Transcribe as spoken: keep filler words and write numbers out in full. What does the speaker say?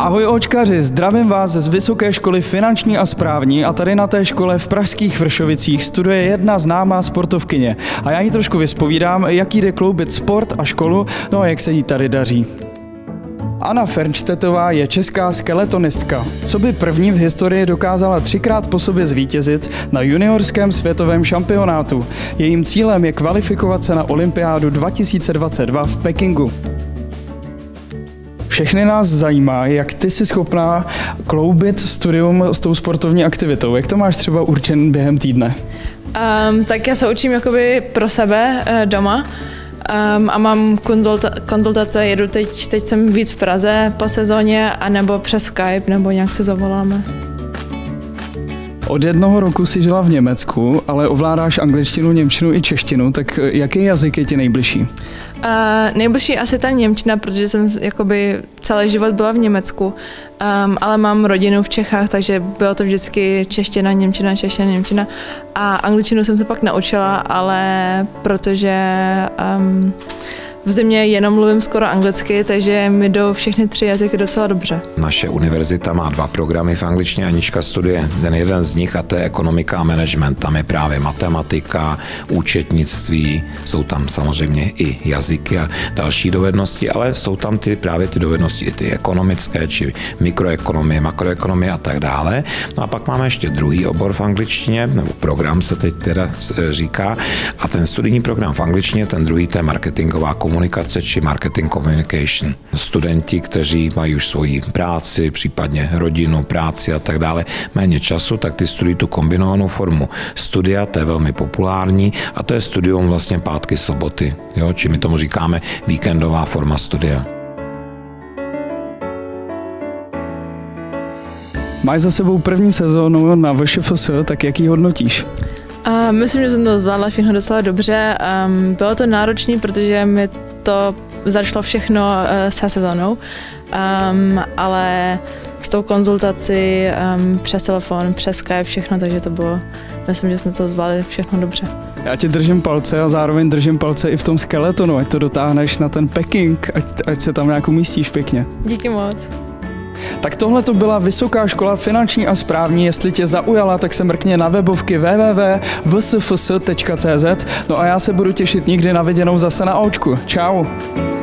Ahoj očkaři, zdravím vás z Vysoké školy finanční a správní a tady na té škole v pražských Vršovicích studuje jedna známá sportovkyně. A já jí trošku vyspovídám, jak jde kloubit sport a školu, no a jak se jí tady daří. Anna Fernštetová je česká skeletonistka. Co by první v historii dokázala třikrát po sobě zvítězit na juniorském světovém šampionátu. Jejím cílem je kvalifikovat se na olympiádu dva tisíce dvacet dva v Pekingu. Všechny nás zajímá, jak ty jsi schopná kloubit studium s tou sportovní aktivitou. Jak to máš třeba určen během týdne? Um, tak já se učím jakoby pro sebe uh, doma um, a mám konzulta- konzultace, jedu teď, teď jsem víc v Praze po sezóně, anebo přes Skype, nebo nějak se zavoláme. Od jednoho roku jsi žila v Německu, ale ovládáš angličtinu, němčinu i češtinu, tak jaký jazyk je ti nejbližší? Uh, nejbližší asi ta němčina, protože jsem jakoby celý život byla v Německu, um, ale mám rodinu v Čechách, takže bylo to vždycky čeština, němčina, čeština, němčina. A angličtinu jsem se pak naučila, ale protože um, v zimě jenom mluvím skoro anglicky, takže mi jdou všechny tři jazyky docela dobře. Naše univerzita má dva programy v angličtině, Anička studuje ten jeden z nich a to je ekonomika a management. Tam je právě matematika, účetnictví, jsou tam samozřejmě i jazyky a další dovednosti, ale jsou tam ty, právě ty dovednosti i ty ekonomické, či mikroekonomie, makroekonomie a tak dále. No a pak máme ještě druhý obor v angličtině, nebo program se teď teda říká, a ten studijní program v angličtině, ten druhý, to je marketingová komunikace, komunikace či marketing communication. Studenti, kteří mají už svoji práci, případně rodinu, práci a tak dále, méně času, tak ty studují tu kombinovanou formu studia, to je velmi populární a to je studium vlastně pátky, soboty, jo? Či my tomu říkáme víkendová forma studia. Máš za sebou první sezónu na V Š F S, tak jak ji hodnotíš? Uh, myslím, že jsem to zvládla všechno docela dobře. Um, bylo to náročné, protože mi to začalo všechno uh, se sezónou, um, ale s tou konzultací um, přes telefon, přes Skype, všechno, takže to bylo, myslím, že jsme to zvládli všechno dobře. Já ti držím palce a zároveň držím palce i v tom skeletonu, ať to dotáhneš na ten Peking, ať, ať se tam nějak umístíš pěkně. Díky moc. Tak tohle to byla Vysoká škola finanční a správní. Jestli tě zaujala, tak se mrkně na webovky w w w tečka v s f s tečka c z. No a já se budu těšit někdy na viděnou zase na Ačku. Čau.